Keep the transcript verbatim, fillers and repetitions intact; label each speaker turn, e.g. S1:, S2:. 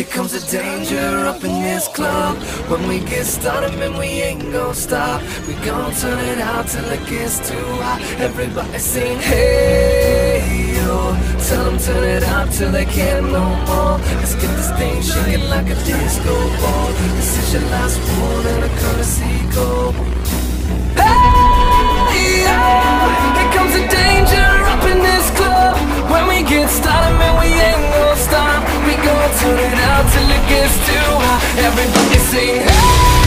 S1: Here comes the danger up in this club. When we get started, man, we ain't gon' stop. We gon' turn it out till it gets too hot. Everybody sing, hey, yo. Tell them turn it out till they can't no more. Let's get this thing shaking like a disco ball. This is your last one and a courtesy call. Hey, yo. Here comes the danger up in this club. When we get started, man, we ain't gon' stop. We gon' turn it out till it gets too hot. Everybody sing, hey.